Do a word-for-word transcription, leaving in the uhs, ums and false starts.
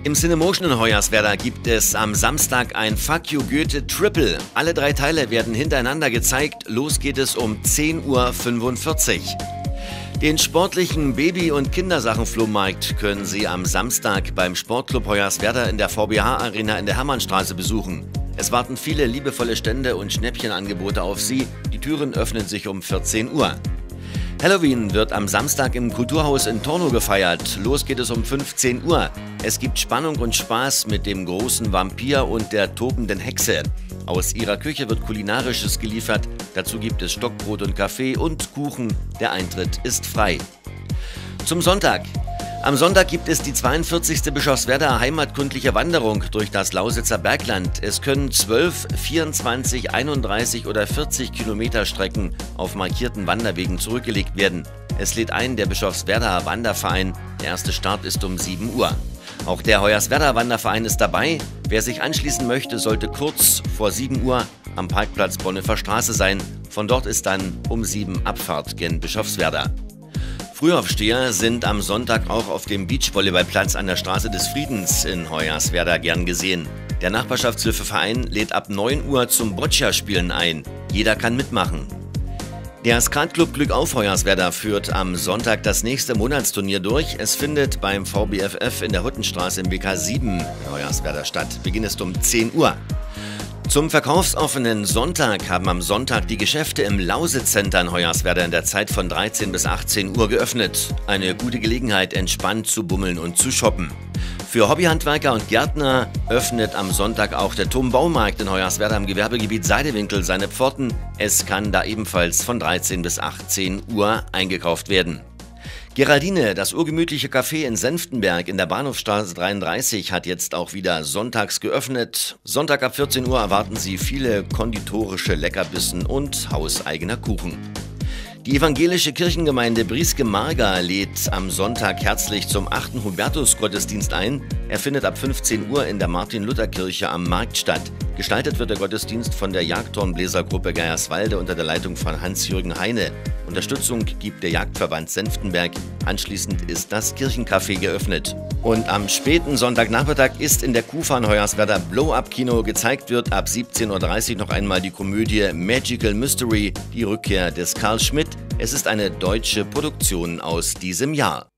Im Cinemotion in Hoyerswerda gibt es am Samstag ein Fuck You Goethe Triple. Alle drei Teile werden hintereinander gezeigt. Los geht es um zehn Uhr fünfundvierzig. Den sportlichen Baby- und Kindersachenflohmarkt können Sie am Samstag beim Sportclub Hoyerswerda in der V B H-Arena in der Hermannstraße besuchen. Es warten viele liebevolle Stände und Schnäppchenangebote auf Sie. Die Türen öffnen sich um vierzehn Uhr. Halloween wird am Samstag im Kulturhaus in Tornow gefeiert. Los geht es um fünfzehn Uhr. Es gibt Spannung und Spaß mit dem großen Vampir und der tobenden Hexe. Aus ihrer Küche wird Kulinarisches geliefert. Dazu gibt es Stockbrot und Kaffee und Kuchen. Der Eintritt ist frei. Zum Sonntag. Am Sonntag gibt es die zweiundvierzigste Bischofswerder heimatkundliche Wanderung durch das Lausitzer Bergland. Es können zwölf, vierundzwanzig, einunddreißig oder vierzig Kilometer Strecken auf markierten Wanderwegen zurückgelegt werden. Es lädt ein der Bischofswerder Wanderverein. Der erste Start ist um sieben Uhr. Auch der Hoyerswerda Wanderverein ist dabei. Wer sich anschließen möchte, sollte kurz vor sieben Uhr am Parkplatz Bonhoeffer Straße sein. Von dort ist dann um sieben Abfahrt gen Bischofswerda. Frühaufsteher sind am Sonntag auch auf dem Beachvolleyballplatz an der Straße des Friedens in Hoyerswerda gern gesehen. Der Nachbarschaftshilfeverein lädt ab neun Uhr zum Boccia-Spielen ein. Jeder kann mitmachen. Der Skatclub Glück auf Hoyerswerda führt am Sonntag das nächste Monatsturnier durch. Es findet beim V B F F in der Huttenstraße im B K sieben in Hoyerswerda statt. Beginn ist um zehn Uhr. Zum verkaufsoffenen Sonntag haben am Sonntag die Geschäfte im Lausitz-Center in Hoyerswerda in der Zeit von dreizehn bis achtzehn Uhr geöffnet. Eine gute Gelegenheit, entspannt zu bummeln und zu shoppen. Für Hobbyhandwerker und Gärtner öffnet am Sonntag auch der Turmbaumarkt in Hoyerswerda im Gewerbegebiet Seidewinkel seine Pforten. Es kann da ebenfalls von dreizehn bis achtzehn Uhr eingekauft werden. Geraldine, das urgemütliche Café in Senftenberg in der Bahnhofstraße dreiunddreißig, hat jetzt auch wieder sonntags geöffnet. Sonntag ab vierzehn Uhr erwarten Sie viele konditorische Leckerbissen und hauseigener Kuchen. Die evangelische Kirchengemeinde Brieske-Marga lädt am Sonntag herzlich zum achten Hubertus-Gottesdienst ein. Er findet ab fünfzehn Uhr in der Martin-Luther-Kirche am Markt statt. Gestaltet wird der Gottesdienst von der Jagdhornbläsergruppe Geierswalde unter der Leitung von Hans-Jürgen Heine. Unterstützung gibt der Jagdverband Senftenberg. Anschließend ist das Kirchencafé geöffnet. Und am späten Sonntagnachmittag ist in der Kufa in Hoyerswerda Blow-Up-Kino. Gezeigt wird ab siebzehn Uhr dreißig noch einmal die Komödie Magical Mystery, die Rückkehr des Karl Schmidt. Es ist eine deutsche Produktion aus diesem Jahr.